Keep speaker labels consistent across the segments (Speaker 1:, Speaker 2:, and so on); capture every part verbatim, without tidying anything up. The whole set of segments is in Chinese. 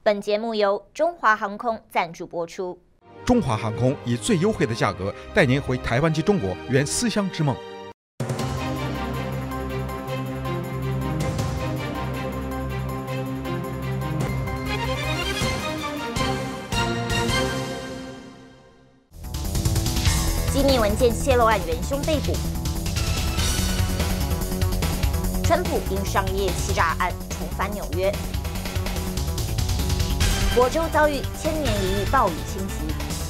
Speaker 1: 本节目由中华航空赞助播出。
Speaker 2: 中华航空以最优惠的价格带您回台湾及中国，圆思乡之梦。
Speaker 1: 机密文件泄露案元凶被捕。川普因商业欺诈案重返纽约。果州遭遇千年一遇暴雨侵袭。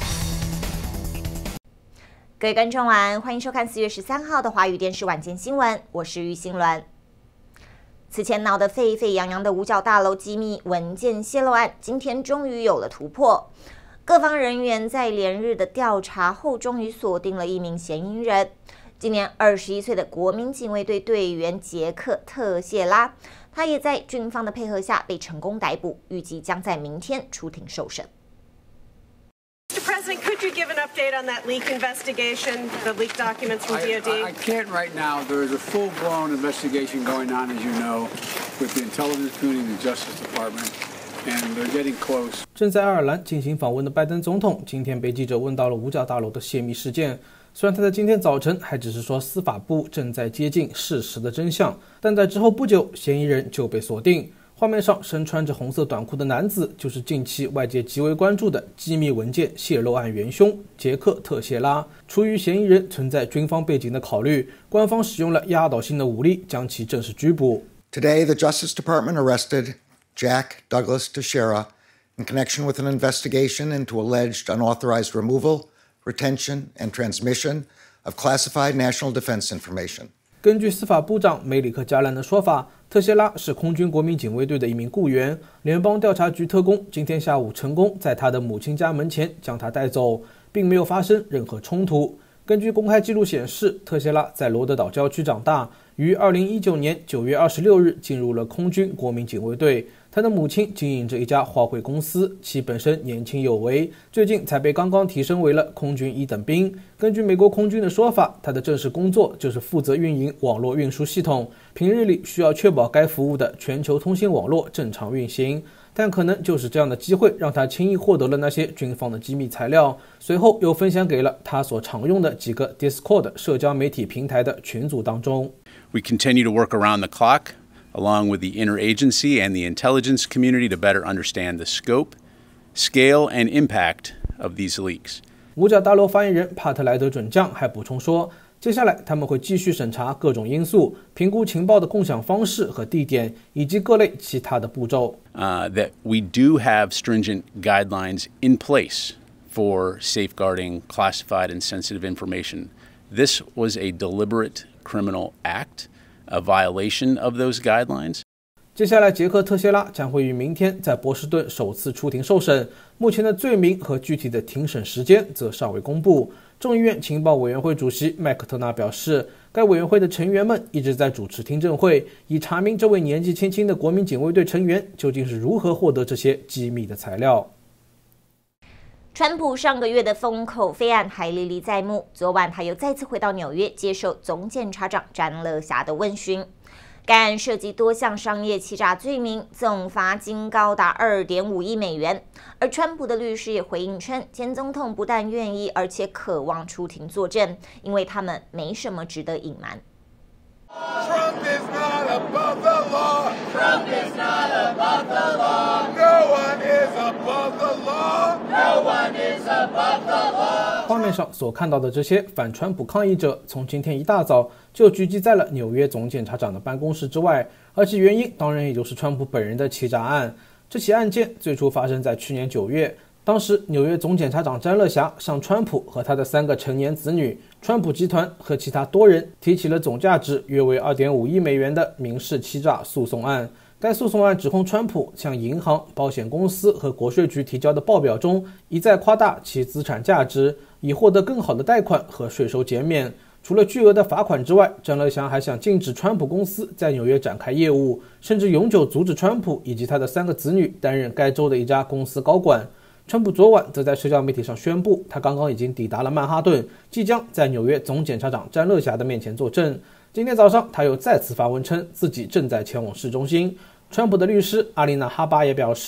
Speaker 1: 各位观众晚安，欢迎收看四月十三号的华语电视晚间新闻，我是于心鸾。此前闹得沸沸扬扬的五角大楼机密文件泄露案，今天终于有了突破。各方人员在连日的调查后，终于锁定了一名嫌疑人。今年二十一岁的国民警卫队队员杰克·特谢拉，他也在军方的配合下被成功逮捕，预计将在明天出庭受审。
Speaker 3: Mister President, could you give an update on that leak investigation, the leaked documents from D O D?
Speaker 4: I, I can't right now. There is a full-blown investigation going on, as you know, with the intelligence community and the Justice Department, and they're getting close.
Speaker 5: 正在爱尔兰进行访问的拜登总统，今天被记者问到了五角大楼的泄密事件。虽然他在今天早晨还只是说司法部正在接近事实的真相，但在之后不久，嫌疑人就被锁定。画面上身穿着红色短裤的男子，就是近期外界极为关注的机密文件泄露案元凶杰克·特谢拉。出于嫌疑人存在军方背景的考虑，官方使用了压倒性的武力将其正式拘捕。
Speaker 6: Today, the Justice Department arrested Jack Douglas Teixeira in connection with an investigation into alleged unauthorized removal, retention, and transmission of classified national defense information.
Speaker 5: 根据司法部长梅里克·加兰的说法，特谢拉是空军国民警卫队的一名雇员。联邦调查局特工今天下午成功在他的母亲家门前将他带走，并没有发生任何冲突。根据公开记录显示，特谢拉在罗德岛郊区长大，于二零一九年九月二十六日进入了空军国民警卫队。他的母亲经营着一家花卉公司，其本身年轻有为，最近才被刚刚提升为了空军一等兵。根据美国空军的说法，他的正式工作就是负责运营网络运输系统，平日里需要确保该服务的全球通信网络正常运行。但可能就是这样的机会，让他轻易获得了那些军方的机密材料，随后又分享给了他所常用的几个 Discord 社交媒体平台的群组当中。
Speaker 7: We continue to work around the clock, along with the interagency and the intelligence community to better understand the scope, scale, and impact of these leaks.
Speaker 5: 五角大楼发言人帕特莱德准将还补充说，接下来他们会继续审查各种因素，评估情报的共享方式和地点，以及各类其他的步骤。
Speaker 7: Uh, that we do have stringent guidelines in place for safeguarding classified and sensitive information. This was a deliberate criminal act, a violation of those guidelines.
Speaker 5: 接下来，杰克·特谢拉将会于明天在波士顿首次出庭受审。目前的罪名和具体的庭审时间则尚未公布。众议院情报委员会主席麦克特纳表示，该委员会的成员们一直在主持听证会，以查明这位年纪轻轻的国民警卫队成员究竟是如何获得这些机密的材料。
Speaker 1: 川普上个月的封口费案还历历在目，昨晚他又再次回到纽约接受总检察长詹乐霞的问询。该案涉及多项商业欺诈罪名，总罚金高达 二点五亿美元。而川普的律师也回应称，前总统不但愿意，而且渴望出庭作证，因为他们没什么值得隐瞒。
Speaker 8: Trump is not above the law. Trump is not above the law. No one is above the law. No one is above the law.
Speaker 5: 画面上所看到的这些反川普抗议者，从今天一大早就聚集在了纽约总检察长的办公室之外，而其原因当然也就是川普本人的欺诈案。这起案件最初发生在去年九月，当时纽约总检察长詹乐霞向川普和他的三个成年子女、川普集团和其他多人提起了总价值约为 二点五亿美元的民事欺诈诉讼案。该诉讼案指控川普向银行、保险公司和国税局提交的报表中一再夸大其资产价值，以获得更好的贷款和税收减免。除了巨额的罚款之外，詹乐祥还想禁止川普公司在纽约展开业务，甚至永久阻止川普以及他的三个子女担任该州的一家公司高管。川普昨晚则在社交媒体上宣布，他刚刚已经抵达了曼哈顿，即将在纽约总检察长詹乐霞的面前作证。今天早上，他又再次发文称自己正在前往市中心。川普的律师阿丽娜·哈巴也表示，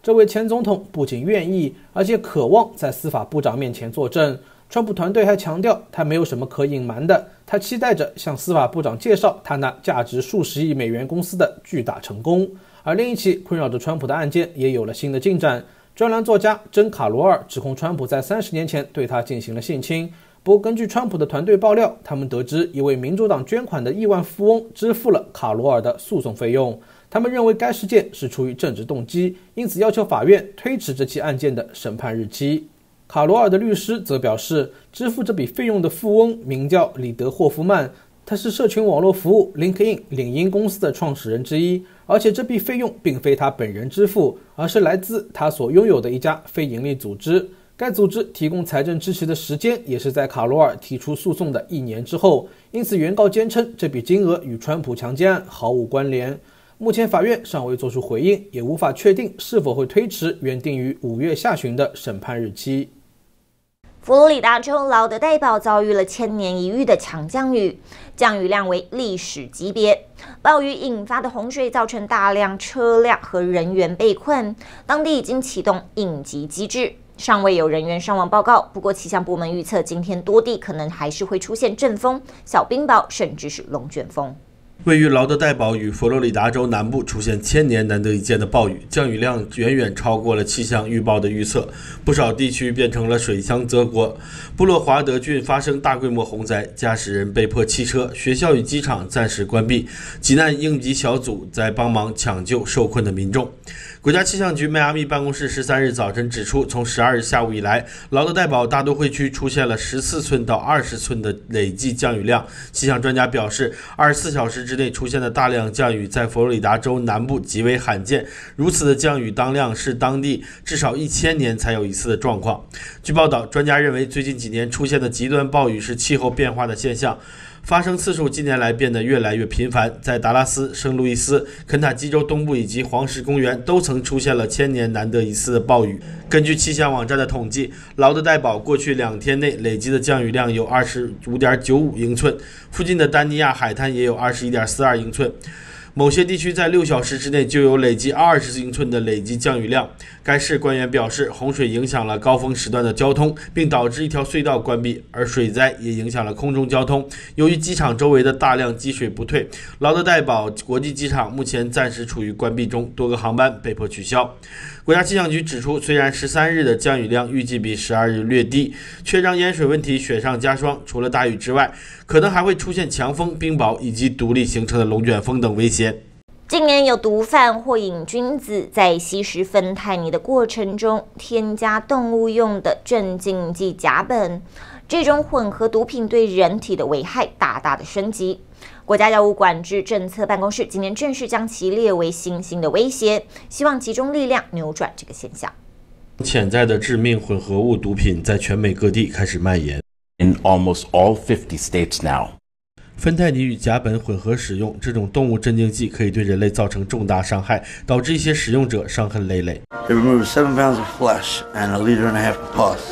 Speaker 5: 这位前总统不仅愿意，而且渴望在司法部长面前作证。川普团队还强调，他没有什么可隐瞒的，他期待着向司法部长介绍他那价值数十亿美元公司的巨大成功。而另一起困扰着川普的案件也有了新的进展。专栏作家珍·卡罗尔指控川普在三十年前对他进行了性侵。不过，根据川普的团队爆料，他们得知一位民主党捐款的亿万富翁支付了卡罗尔的诉讼费用。他们认为该事件是出于政治动机，因此要求法院推迟这起案件的审判日期。卡罗尔的律师则表示，支付这笔费用的富翁名叫里德·霍夫曼，他是社群网络服务 LinkedIn 领英公司的创始人之一，而且这笔费用并非他本人支付，而是来自他所拥有的一家非营利组织。该组织提供财政支持的时间也是在卡罗尔提出诉讼的一年之后，因此原告坚称这笔金额与川普强奸案毫无关联。目前法院尚未作出回应，也无法确定是否会推迟原定于五月下旬的审判日期。
Speaker 1: 佛罗里达州劳德代堡遭遇了千年一遇的强降雨，降雨量为历史级别。暴雨引发的洪水造成大量车辆和人员被困，当地已经启动应急机制，尚未有人员伤亡报告。不过气象部门预测，今天多地可能还是会出现阵风、小冰雹，甚至是龙卷风。
Speaker 9: 位于劳德代堡与佛罗里达州南部出现千年难得一见的暴雨，降雨量远远超过了气象预报的预测，不少地区变成了水乡泽国。布洛华德郡发生大规模洪灾，驾驶人被迫弃车，学校与机场暂时关闭，急难应急小组在帮忙抢救受困的民众。国家气象局迈阿密办公室十三日早晨指出，从十二日下午以来，劳德代堡大都会区出现了十四寸到二十寸的累计降雨量。气象专家表示，二十四小时之内出现的大量降雨在佛罗里达州南部极为罕见，如此的降雨当量是当地至少一千年才有一次的状况。据报道，专家认为最近几年出现的极端暴雨是气候变化的现象，发生次数近年来变得越来越频繁，在达拉斯、圣路易斯、肯塔基州东部以及黄石公园都曾出现了千年难得一次的暴雨。根据气象网站的统计，劳德代堡过去两天内累积的降雨量有 二十五点九五英寸，附近的丹尼亚海滩也有 二十一点四二英寸。某些地区在六小时之内就有累计二十英寸的累计降雨量。该市官员表示，洪水影响了高峰时段的交通，并导致一条隧道关闭，而水灾也影响了空中交通。由于机场周围的大量积水不退，劳德代堡国际机场目前暂时处于关闭中，多个航班被迫取消。国家气象局指出，虽然十三日的降雨量预计比十二日略低，却让淹水问题雪上加霜。除了大雨之外，可能还会出现强风、冰雹以及独立形成的龙卷风等威胁。
Speaker 1: 近年有毒贩或瘾君子在吸食芬太尼的过程中添加动物用的镇静剂甲苯，这种混合毒品对人体的危害大大的升级。国家药物管制政策办公室今年正式将其列为新兴的威胁，希望集中力量扭转这个现象。
Speaker 9: 潜在的致命混合物毒品在全美各地开始蔓延。
Speaker 10: In almost all fifty states now.
Speaker 9: 芬太尼与甲苯混合使用，这种动物镇静剂可以对人类造成重大伤害，导致一些使用者伤痕累累。
Speaker 11: They removed seven pounds of flesh and a liter and a half of pus.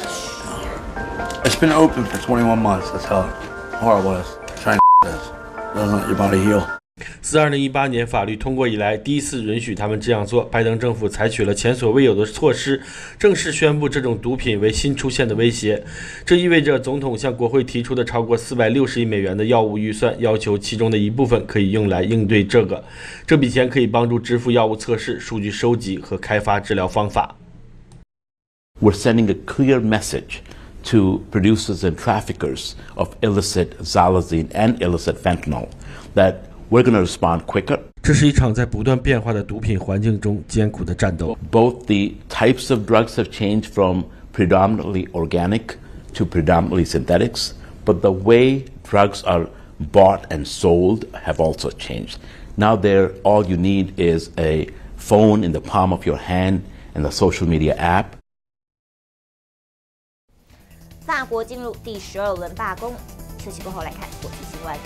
Speaker 11: It's been open for twenty-one months. That's how horrible it is. Trying to this doesn't let your body heal.
Speaker 9: 自二零一八年法律通过以来，第一次允许他们这样做。拜登政府采取了前所未有的措施，正式宣布这种毒品为新出现的威胁。这意味着总统向国会提出的超过四百六十亿美元的药物预算，要求其中的一部分可以用来应对这个。这笔钱可以帮助支付药物测试、数据收集和开发治疗方法。
Speaker 10: We're sending a clear message to producers and traffickers of illicit xylazine and illicit fentanyl that we're going to respond quicker.
Speaker 9: 这是一场在不断变化的毒品环境中艰苦的战斗。
Speaker 10: Both the types of drugs have changed from predominantly organic to predominantly synthetics, but the way drugs are bought and sold have also changed. Now there, all you need is a phone in the palm of your hand and a social media app.
Speaker 1: 法国进入第十二轮罢工，休息过后来看国际新闻。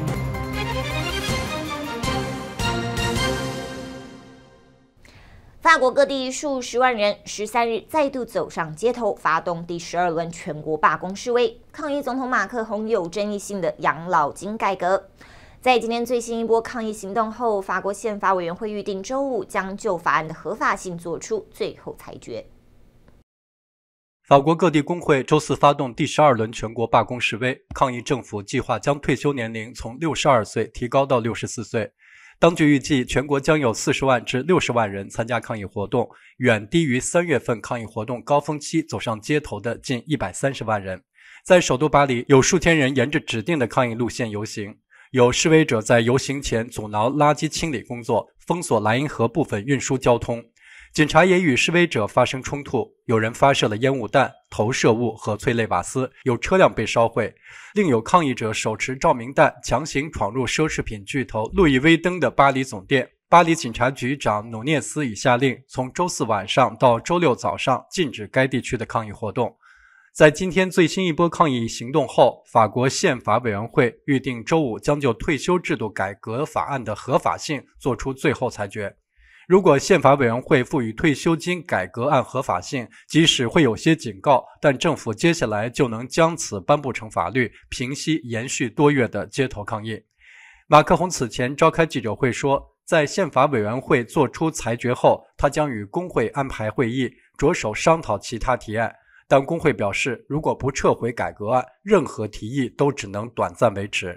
Speaker 1: 法法国各地数十万人十三日再度走上街头，发动第十二轮全国罢工示威，抗议总统马克宏有争议性的养老金改革。在今天最新一波抗议行动后，法国宪法委员会预定周五将就法案的合法性作出最后裁决。
Speaker 12: 法国各地工会周四发动第十二轮全国罢工示威，抗议政府计划将退休年龄从六十二岁提高到六十四岁。当局预计全国将有四十万至六十万人参加抗议活动，远低于三月份抗议活动高峰期走上街头的近一百三十万人。在首都巴黎，有数千人沿着指定的抗议路线游行。有示威者在游行前阻挠垃圾清理工作，封锁莱茵河部分运输交通。警察也与示威者发生冲突，有人发射了烟雾弹、投射物和催泪瓦斯，有车辆被烧毁。另有抗议者手持照明弹强行闯入奢侈品巨头路易威登的巴黎总店。巴黎警察局长努涅斯已下令从周四晚上到周六早上禁止该地区的抗议活动。在今天最新一波抗议行动后，法国宪法委员会预定周五将就退休制度改革法案的合法性作出最后裁决。如果宪法委员会赋予退休金改革案合法性，即使会有些警告，但政府接下来就能将此颁布成法律，平息延续多月的街头抗议。马克宏此前召开记者会说，在宪法委员会作出裁决后，他将与工会安排会议，着手商讨其他提案。但工会表示，如果不撤回改革案，任何提议都只能短暂维持。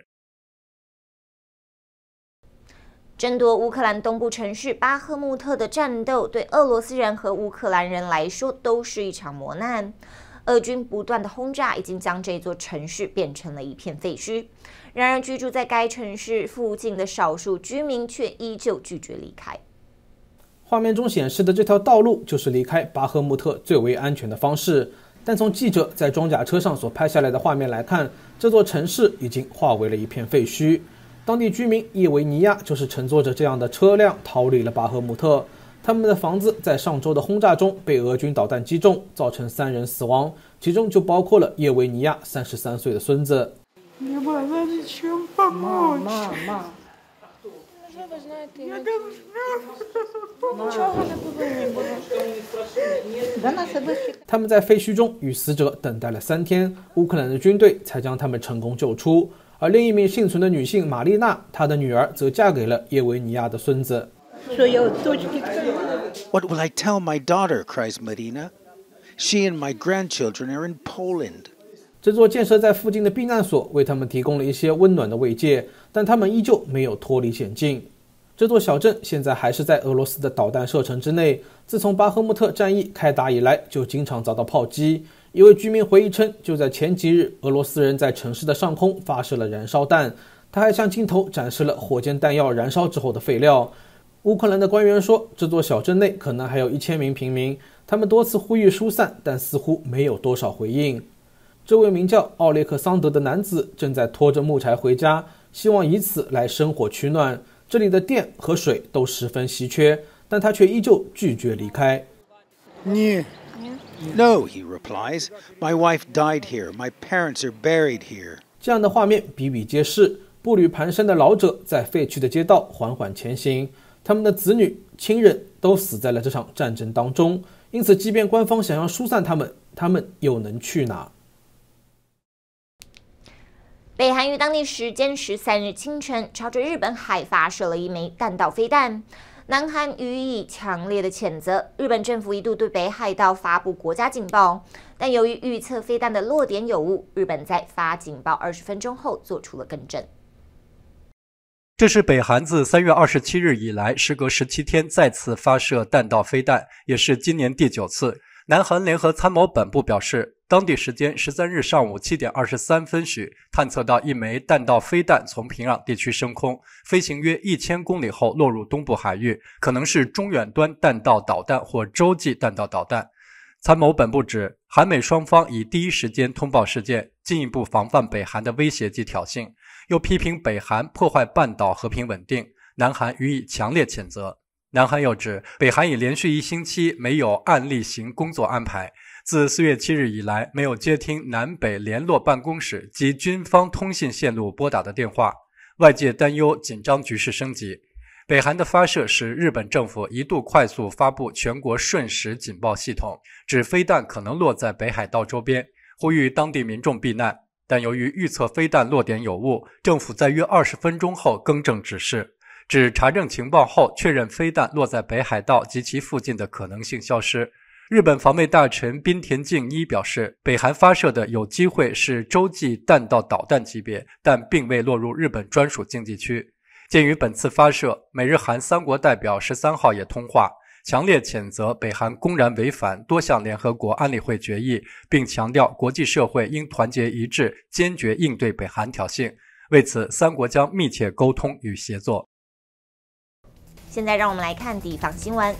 Speaker 1: 争夺乌克兰东部城市巴赫穆特的战斗，对俄罗斯人和乌克兰人来说都是一场磨难。俄军不断的轰炸已经将这座城市变成了一片废墟。然而，居住在该城市附近的少数居民却依旧拒绝离开。
Speaker 5: 画面中显示的这条道路就是离开巴赫穆特最为安全的方式，但从记者在装甲车上所拍下来的画面来看，这座城市已经化为了一片废墟。当地居民叶维尼亚就是乘坐着这样的车辆逃离了巴赫穆特，他们的房子在上周的轰炸中被俄军导弹击中，造成三人死亡，其中就包括了叶维尼亚三十三岁的孙子。
Speaker 8: 妈妈妈
Speaker 5: 他们在废墟中与死者等待了三天，乌克兰的军队才将他们成功救出。而另一名幸存的女性玛丽娜，她的女儿则嫁给了叶维尼亚的孙子。
Speaker 13: What will I tell my daughter? Cries Marina. She and my grandchildren are in Poland.
Speaker 5: 这座建设在附近的避难所为他们提供了一些温暖的慰藉，但他们依旧没有脱离险境。这座小镇现在还是在俄罗斯的导弹射程之内，自从巴赫穆特战役开打以来，就经常遭到炮击。一位居民回忆称，就在前几日，俄罗斯人在城市的上空发射了燃烧弹，他还向镜头展示了火箭弹药燃烧之后的废料。乌克兰的官员说，这座小镇内可能还有一千名平民，他们多次呼吁疏散，但似乎没有多少回应。这位名叫奥列克桑德的男子正在拖着木柴回家，希望以此来生火取暖。这里的电和水都十分稀缺，但他却依旧拒绝离开。
Speaker 13: No, he replies. My wife died here. My parents are buried here.
Speaker 5: 这样的画面比比皆是，步履蹒跚的老者在废墟的街道缓缓前行，他们的子女、亲人都死在了这场战争当中，因此即便官方想要疏散他们，他们又能去哪？
Speaker 1: 北韩于当地时间十三日清晨朝着日本海发射了一枚弹道飞弹，南韩予以强烈的谴责。日本政府一度对北海道发布国家警报，但由于预测飞弹的落点有误，日本在发警报二十分钟后做出了更正。
Speaker 12: 这是北韩自三月二十七日以来，时隔十七天再次发射弹道飞弹，也是今年第九次。南韩联合参谋本部表示，当地时间十三日上午七点二十三分许，探测到一枚弹道飞弹从平壤地区升空，飞行约一千公里后落入东部海域，可能是中远端弹道导弹或洲际弹道导弹。参谋本部指，韩美双方已第一时间通报事件，进一步防范北韩的威胁及挑衅，又批评北韩破坏半岛和平稳定，南韩予以强烈谴责。南韩又指，北韩已连续一星期没有按例行工作安排，自四月七日以来没有接听南北联络办公室及军方通信线路拨打的电话，外界担忧紧张局势升级。 北韩的发射使日本政府一度快速发布全国瞬时警报系统，指飞弹可能落在北海道周边，呼吁当地民众避难。但由于预测飞弹落点有误，政府在约二十分钟后更正指示，指查证情报后确认飞弹落在北海道及其附近的可能性消失。日本防卫大臣滨田敬一表示，北韩发射的有机会是洲际弹道导弹级别，但并未落入日本专属经济区。鉴于本次发射，美日韩三国代表十三号也通话，强烈谴责北韩公然违反多项联合国安理会决议，并强调国际社会应团结一致，坚决应对北韩挑衅。为此，三国将密切沟通与协作。
Speaker 1: 现在让我们来看地方新闻。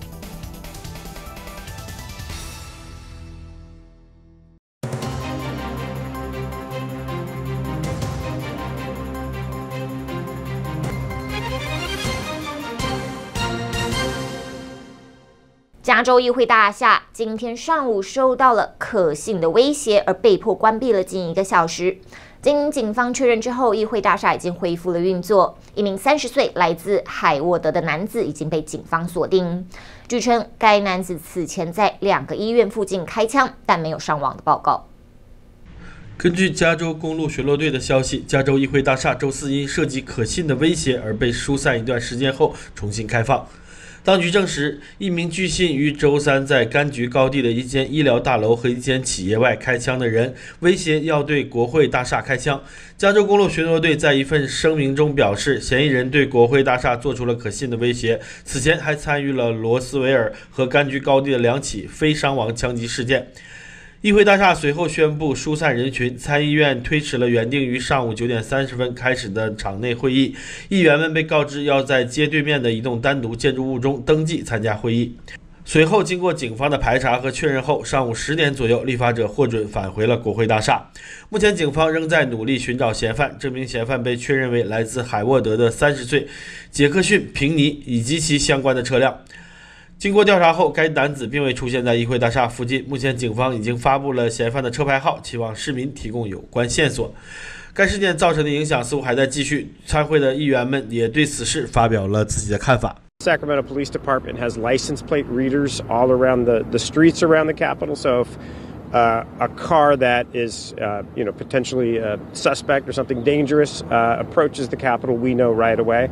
Speaker 1: 加州议会大厦今天上午受到了可信的威胁，而被迫关闭了近一个小时。经警方确认之后，议会大厦已经恢复了运作。一名三十岁来自海沃德的男子已经被警方锁定。据称，该男子此前在两个医院附近开枪，但没有伤亡的报告。
Speaker 9: 根据加州公路巡逻队的消息，加州议会大厦周四因涉及可信的威胁而被疏散一段时间后重新开放。当局证实，一名据信于周三在柑橘高地的一间医疗大楼和一间企业外开枪的人，威胁要对国会大厦开枪。加州公路巡逻队在一份声明中表示，嫌疑人对国会大厦做出了可信的威胁，此前还参与了罗斯维尔和柑橘高地的两起非伤亡枪击事件。议会大厦随后宣布疏散人群，参议院推迟了原定于上午九点三十分开始的场内会议，议员们被告知要在街对面的一栋单独建筑物中登记参加会议。随后经过警方的排查和确认后，上午十点左右，立法者获准返回了国会大厦。目前警方仍在努力寻找嫌犯，这名嫌犯被确认为来自海沃德的三十岁杰克逊·平尼以及其相关的车辆。经过调查后，该男子并未出现在议会大厦附近。目前，警方已经发布了嫌犯的车牌号，期望市民提供有关线索。该事件造成的影响似乎还在继续，参会的议员们也对此事发表了自己的看法。
Speaker 14: Sacramento Police Department has license plate readers all around the, the streets around the Capitol. So if uh, a car that is, uh, you know, potentially a suspect or something dangerous uh, approaches the Capitol, we know right away.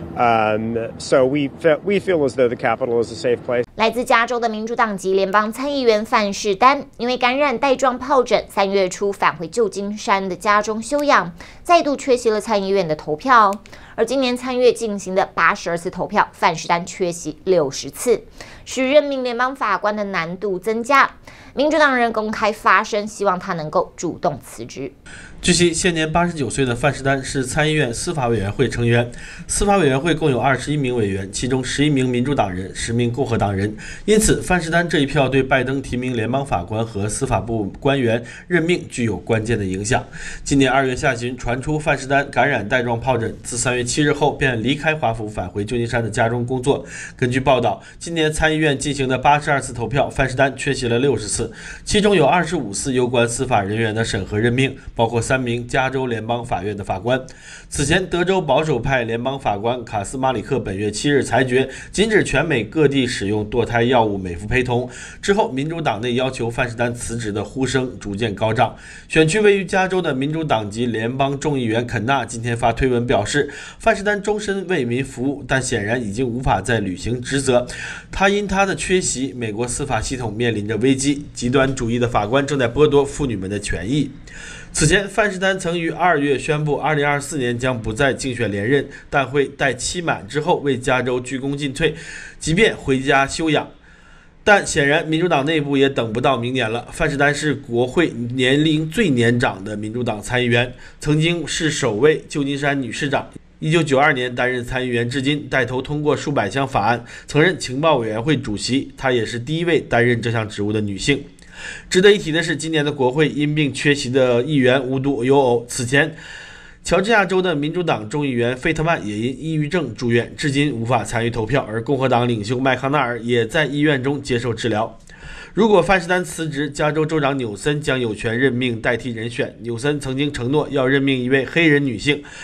Speaker 14: Um, so we feel, we feel as though the Capitol is a safe place.
Speaker 1: 来自加州的民主党籍联邦参议员范士丹，因为感染带状疱疹，三月初返回旧金山的家中休养，再度缺席了参议院的投票。而今年参月进行的八十二次投票，范士丹缺席六十次，使任命联邦法官的难度增加。民主党人公开发声，希望他能够主动辞职。
Speaker 9: 据悉，现年八十九岁的范士丹是参议院司法委员会成员。司法委员会共有二十一名委员，其中十一名民主党人，十名共和党人。因此，范士丹这一票对拜登提名联邦法官和司法部官员任命具有关键的影响。今年二月下旬传出范士丹感染带状疱疹，自三月七日后便离开华府，返回旧金山的家中工作。根据报道，今年参议院进行的八十二次投票，范士丹缺席了六十次，其中有二十五次有关司法人员的审核任命，包括三名加州联邦法院的法官。此前，德州保守派联邦法官卡斯马里克本月七日裁决，禁止全美各地使用堕胎药物美孚胚酮。之后，民主党内要求范士丹辞职的呼声逐渐高涨。选区位于加州的民主党籍联邦众议员肯纳今天发推文表示，范士丹终身为民服务，但显然已经无法再履行职责。他因他的缺席，美国司法系统面临着危机，极端主义的法官正在剥夺妇女们的权益。此前，范士丹曾于二月宣布，二零二四年将不再竞选连任，但会待期满之后为加州鞠躬尽瘁，即便回家休养。但显然，民主党内部也等不到明年了。范士丹是国会年龄最年长的民主党参议员，曾经是首位旧金山女市长。一九九二年担任参议员至今，带头通过数百项法案，曾任情报委员会主席。她也是第一位担任这项职务的女性。值得一提的是，今年的国会因病缺席的议员无独有偶。此前，乔治亚州的民主党众议员费特曼也因抑郁症住院，至今无法参与投票，而共和党领袖麦康奈尔也在医院中接受治疗。如果范士丹辞职，加州州长纽森将有权任命代替人选。纽森曾经承诺要任命一位黑人女性。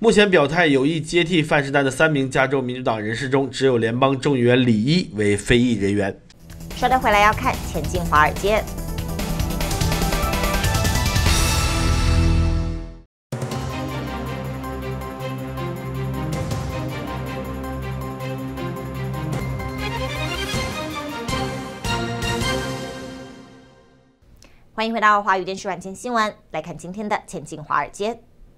Speaker 9: 目前表态有意接替范士丹的三名加州民主党人士中，只有联邦众议员李一为非裔人员。
Speaker 1: 稍待回来要看前进华尔街。欢迎回到华语电视晚间新闻，来看今天的前进华尔街。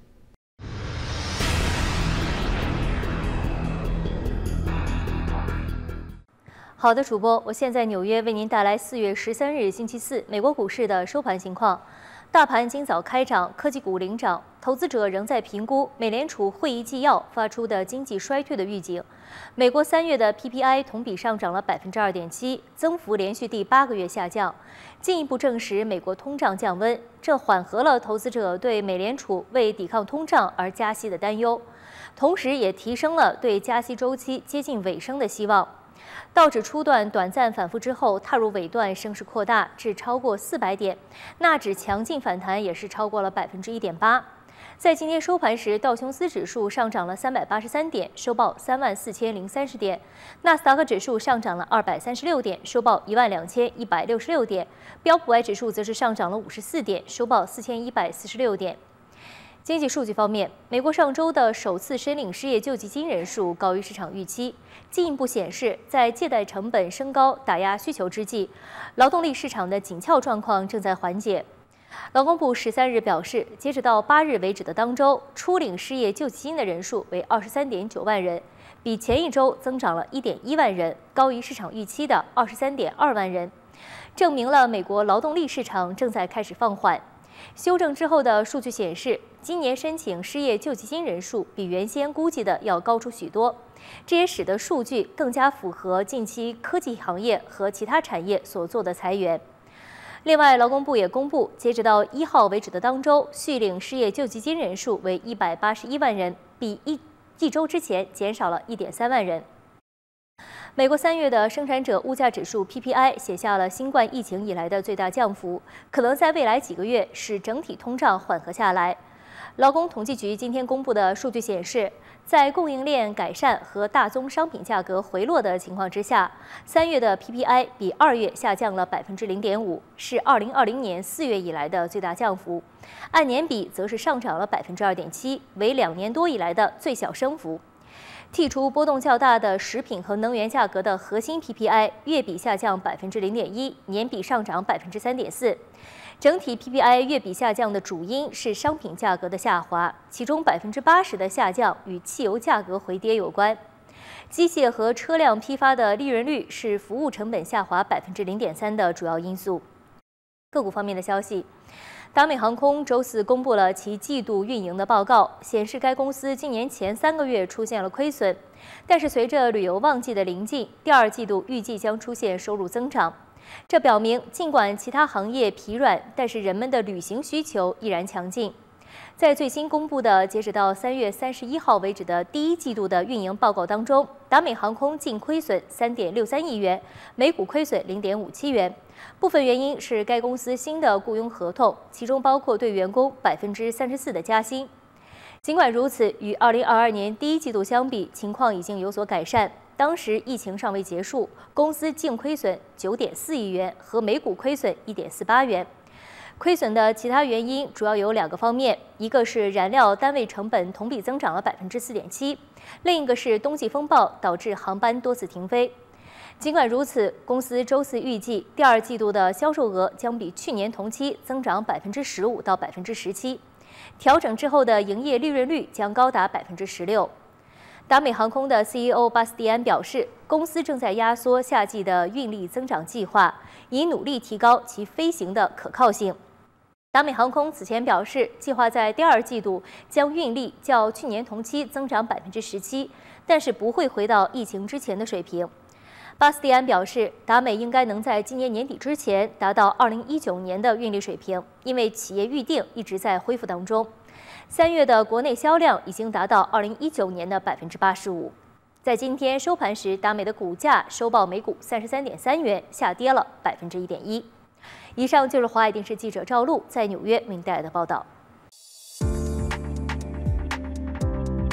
Speaker 15: 好的，主播，我现在纽约为您带来四月十三日星期四美国股市的收盘情况。大盘今早开涨，科技股领涨，投资者仍在评估美联储会议纪要发出的经济衰退的预警。美国三月的 P P I 同比上涨了 百分之二点七， 增幅连续第八个月下降，进一步证实美国通胀降温，这缓和了投资者对美联储为抵抗通胀而加息的担忧，同时也提升了对加息周期接近尾声的希望。道指初段短暂反复之后，踏入尾段升势扩大至超过四百点，纳指强劲反弹也是超过了 百分之一点八。在今天收盘时，道琼斯指数上涨了三百八十三点，收报三万四千零三十点；纳斯达克指数上涨了二百三十六点，收报一万两千一百六十六点；标普五百指数则是上涨了五十四点，收报四千一百四十六点。经济数据方面，美国上周的首次申领失业救济金人数高于市场预期，进一步显示，在借贷成本升高打压需求之际，劳动力市场的紧俏状况正在缓解。劳工部十三日表示，截止到八日为止的当周，初领失业救济金的人数为二十三点九万人，比前一周增长了一点一万人，高于市场预期的二十三点二万人，证明了美国劳动力市场正在开始放缓。修正之后的数据显示，今年申请失业救济金人数比原先估计的要高出许多，这也使得数据更加符合近期科技行业和其他产业所做的裁员。另外，劳工部也公布，截止到一号为止的当周，续领失业救济金人数为一百八十一万人，比一一周之前减少了一点三万人。美国三月的生产者物价指数 P P I 写下了新冠疫情以来的最大降幅，可能在未来几个月使整体通胀缓和下来。劳工统计局今天公布的数据显示，在供应链改善和大宗商品价格回落的情况之下，三月的 P P I 比二月下降了 百分之零点五， 是二零二零年四月以来的最大降幅，按年比则是上涨了 百分之二点七， 为两年多以来的最小升幅。剔除波动较大的食品和能源价格的核心 P P I 月比下降 百分之零点一， 年比上涨 百分之三点四。整体 P P I 月比下降的主因是商品价格的下滑，其中 百分之八十 的下降与汽油价格回跌有关。机械和车辆批发的利润率是服务成本下滑 百分之零点三 的主要因素。个股方面的消息，达美航空周四公布了其季度运营的报告，显示该公司今年前三个月出现了亏损，但是随着旅游旺季的临近，第二季度预计将出现收入增长。这表明，尽管其他行业疲软，但是人们的旅行需求依然强劲。在最新公布的截止到三月三十一号为止的第一季度的运营报告当中，达美航空净亏损 三点六三亿元，每股亏损 零点五七元。部分原因是该公司新的雇佣合同，其中包括对员工 百分之三十四 的加薪。尽管如此，与二零二二年第一季度相比，情况已经有所改善。当时疫情尚未结束，公司净亏损 九点四亿元和每股亏损 一点四八元。亏损的其他原因主要有两个方面，一个是燃料单位成本同比增长了 百分之四点七， 另一个是冬季风暴导致航班多次停飞。尽管如此，公司周四预计第二季度的销售额将比去年同期增长 百分之十五 到 百分之十七， 调整之后的营业利润率将高达 百分之十六。达美航空的 C E O 巴斯蒂安表示，公司正在压缩夏季的运力增长计划，以努力提高其飞行的可靠性。达美航空此前表示，计划在第二季度将运力较去年同期增长 百分之十七， 但是不会回到疫情之前的水平。巴斯蒂安表示，达美应该能在今年年底之前达到二零一九年的运力水平，因为企业预定一直在恢复当中。三月的国内销量已经达到二零一九年的 百分之八十五。在今天收盘时，达美的股价收报每股三十三点三元，下跌了 百分之一点一。以上就是华海电视记者赵露在纽约为您带来的报道。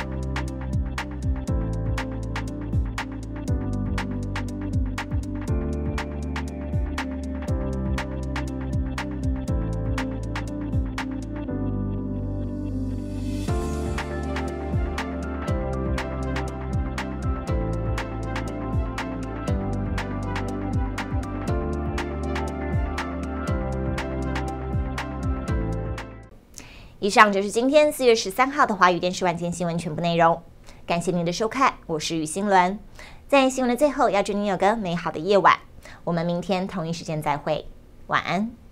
Speaker 1: 以上就是今天四月十三号的华语电视晚间新闻全部内容，感谢您的收看，我是于心伦。在新闻的最后，要祝您有个美好的夜晚，我们明天同一时间再会，晚安。